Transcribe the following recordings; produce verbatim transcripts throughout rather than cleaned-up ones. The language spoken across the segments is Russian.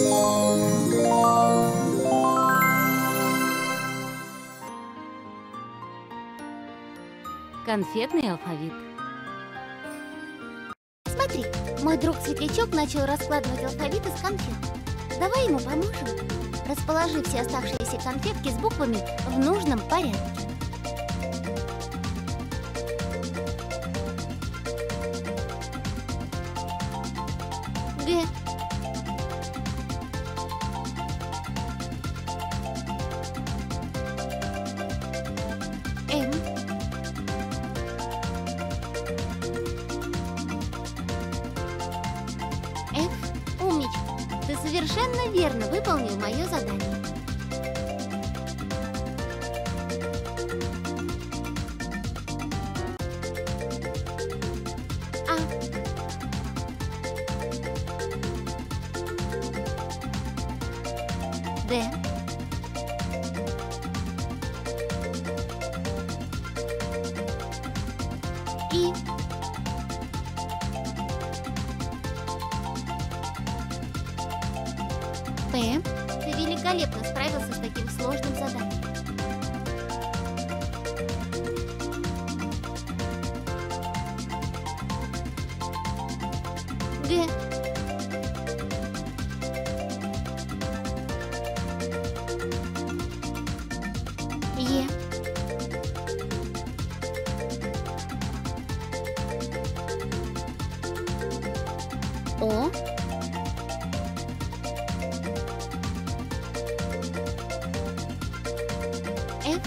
Конфетный алфавит. Смотри, мой друг Светлячок начал раскладывать алфавит из конфет. Давай ему поможем. Расположи все оставшиеся конфетки с буквами в нужном порядке. Г. М. Ф. Умничка. Ты совершенно верно выполнил мое задание. А. Д. И. П. Ты великолепно справился с таким сложным заданием. Г. Е. О. Ф.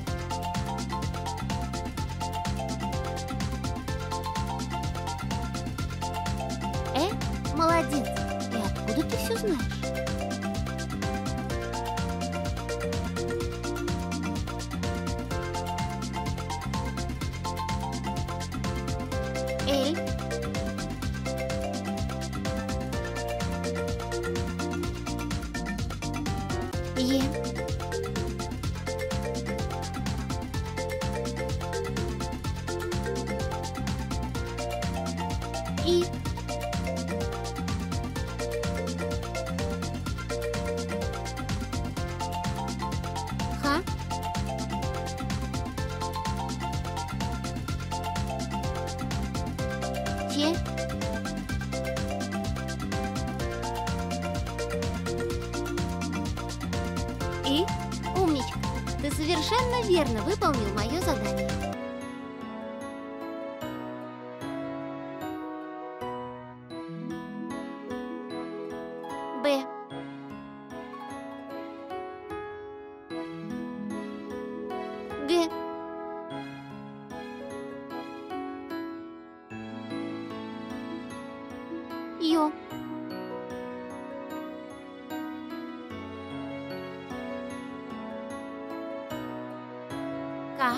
Э. Молодец. И откуда ты все знаешь? Эль. Е. И. Х. Че. И. Умничка. Ты совершенно верно выполнил мое задание. Б. Г. Ё. К.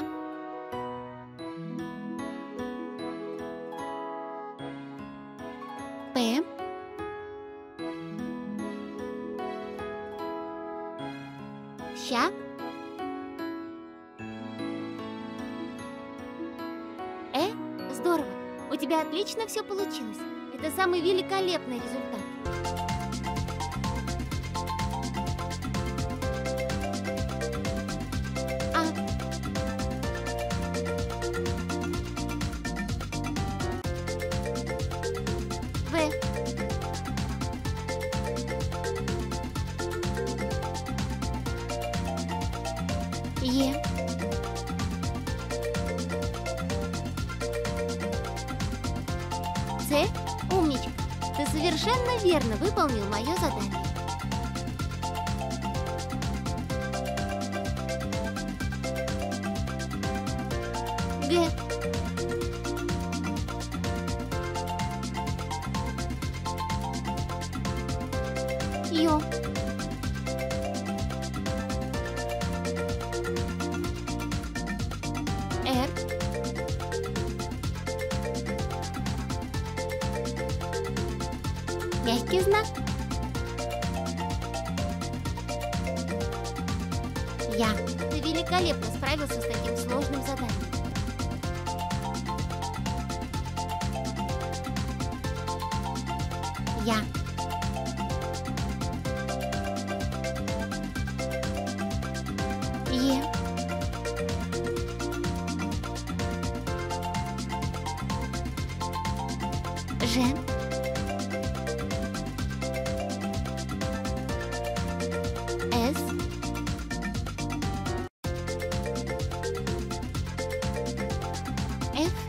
П. Ща. Э. Здорово. У тебя отлично все получилось. Это самый великолепный результат. А. В. Е. С. Умничка. Ты совершенно верно выполнил мое задание. Г. Ё. Р. Мягкий знак. Я. Ты великолепно справился с таким сложным заданием. Я. Ж. С. Ф.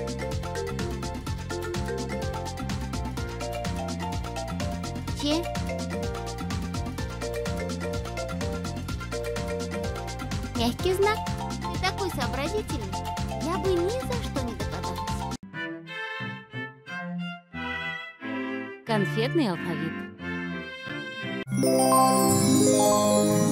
Ч. Мягкий знак. Ты такой сообразительный. Я бы ни за что не догадалась. Конфетный алфавит.